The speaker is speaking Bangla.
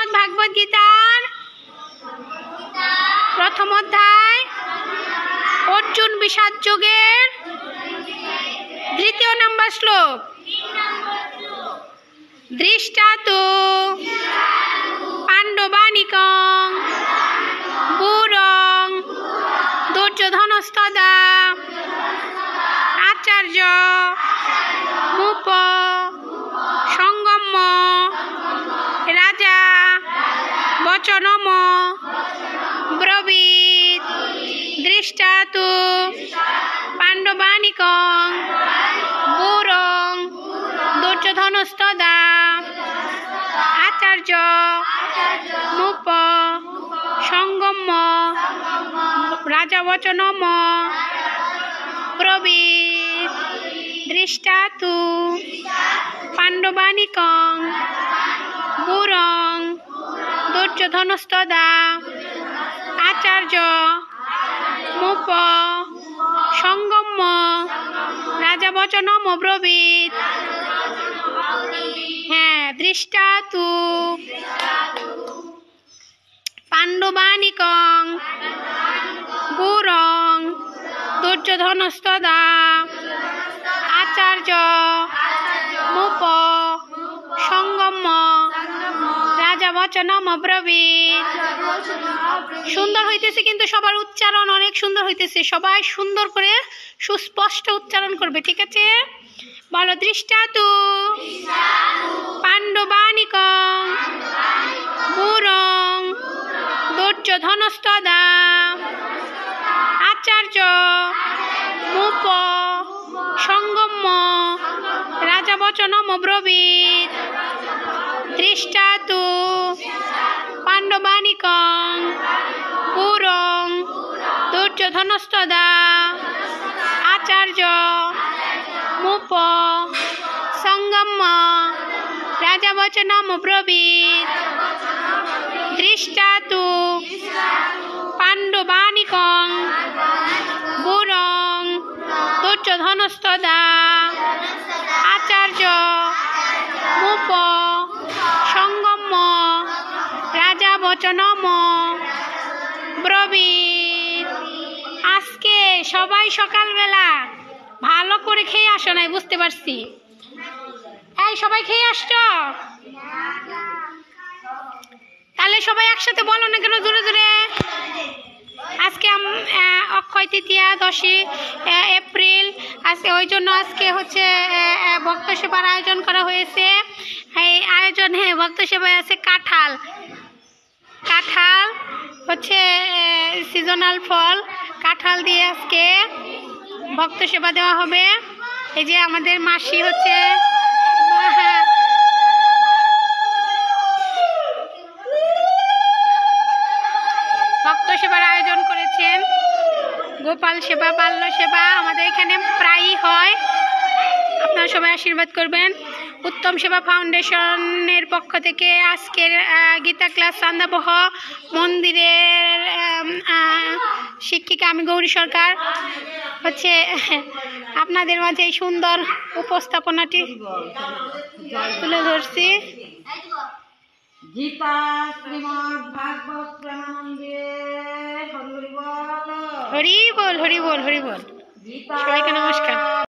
ভাগবত গীতার প্রথম অধ্যায় অর্জুন বিষাদ যোগের দ্বিতীয় নম্বর শ্লোক। দৃষ্টাতু পাণ্ডবানিকং গুরং দুর্যোধনস্তদা আচার্য মুপ সঙ্গম্য রাজা বচনম ব্রবীত দৃষ্টাতু পাণ্ডবানিকং গুরং দুর্যোধনস্তদা আচার্য মুপ সঙ্গম্য রাজা বচনম ব্রবীত দৃষ্টাতু পাণ্ডবানিকং গুরং দুর্যোধনস্তদা আচার্য মুপ সঙ্গম্য রাজা বচনম ব্রবীত। হ্যাঁ, দৃষ্টাতু পাণ্ডবানিকং গুরং দুর্যোধনস্তদা আচার্য মুপ সঙ্গম্য রাজা বচনম ব্রবীত। সুন্দর হইতেছে, কিন্তু সবার উচ্চারণ অনেক সুন্দর হইতেছে। সবাই সুন্দর করে সুস্পষ্ট উচ্চারণ করবে, ঠিক আছে? বলো, দৃষ্টাতু পাণ্ডবানিকং গুরং দুর্যোধনস্তদা আচার্য মুপ সঙ্গম্য রাজা বচনম ব্রবীত। দৃষ্টাতু পাণ্ডবানিকং গুরং দুর্যোধনস্তদা আচার্য মুপ সঙ্গম্য রাজা বচনম ব্রবীত। দৃষ্টাতু পাণ্ডবানিকং গুরং দুর্যোধনস্তদা আচার্য মুপ সঙ্গম্য রাজা বচনম ব্রবীত। আজকে সবাই সকালবেলা ভালো করে খেয়ে আসো নাই, বুঝতে পারছি। এই সবাই খেয়ে আসছো? তাহলে সবাই একসাথে বলো না কেন জোরে জোরে? আজকে অক্ষয় তৃতীয়া 10 এপ্রিল, আজকে ওই জন্য আজকে হচ্ছে ভক্ত সেবার আয়োজন করা হয়েছে। এই আয়োজনে ভক্ত সেবায় আছে কাঁঠাল। কাঁঠাল হচ্ছে সিজনাল ফল, কাঁঠাল দিয়ে আজকে ভক্ত সেবা দেওয়া হবে। এই যে আমাদের মাসি হচ্ছে ভক্ত সেবার আয়োজন করেছেন। গোপাল সেবা, বাল্য সেবা আমাদের এখানে প্রায়ই হয়। আপনারা সবাই আশীর্বাদ করবেন। উত্তম সেবা ফাউন্ডেশনের পক্ষ থেকে আজকের গীতা ক্লাস চান্দাবহ মন্দিরের শিক্ষিকা আমি গৌরী সরকার হচ্ছে আপনাদের মাঝে এই সুন্দর উপস্থাপনাটি তুলে ধরছি। গীতা শ্রীমদ্ ভাগবত প্রেমানন্দে হরি বল, হরি বল, হরি বল, হরি বল। সবাইকে নমস্কার।